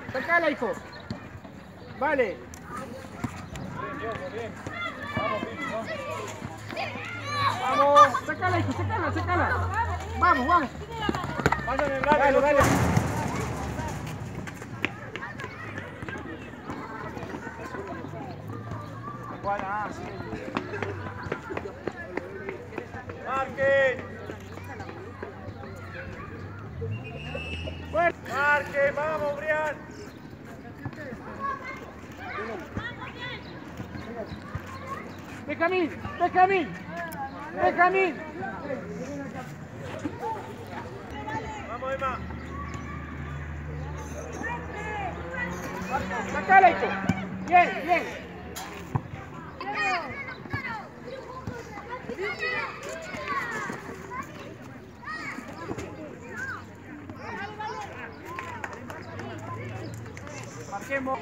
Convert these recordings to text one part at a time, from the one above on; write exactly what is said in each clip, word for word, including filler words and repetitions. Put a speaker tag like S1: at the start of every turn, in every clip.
S1: Sacala, hijo. Vale. Vamos, sacala, hijo, sacala, sacala. Vamos, vamos.
S2: Vayan,
S1: Dale, dale.
S2: Marquen.
S1: Bueno.
S2: Marquen, vamos, Brian.
S1: Benjamín, Benjamín, Benjamín.
S2: Vamos, Emma.
S1: Sacala, hijo. Bien, bien. Marquemos.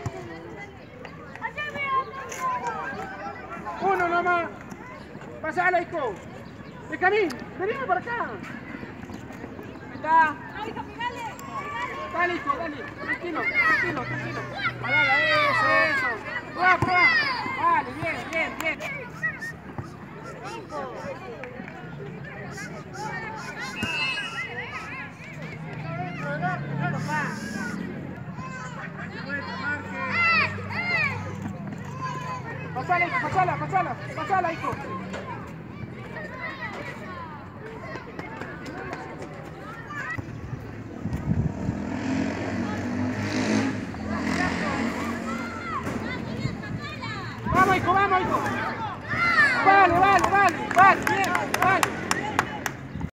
S1: Uno nomás. Pasala, hijo. Benjamín, venime para acá. Está. Dale, hijo, dale. Tranquilo, tranquilo, tranquilo. Parala, eso, eso. Prueba, prueba. Vale, bien, bien, bien. Pasala, hijo, pasala, pasala, pasala, hijo.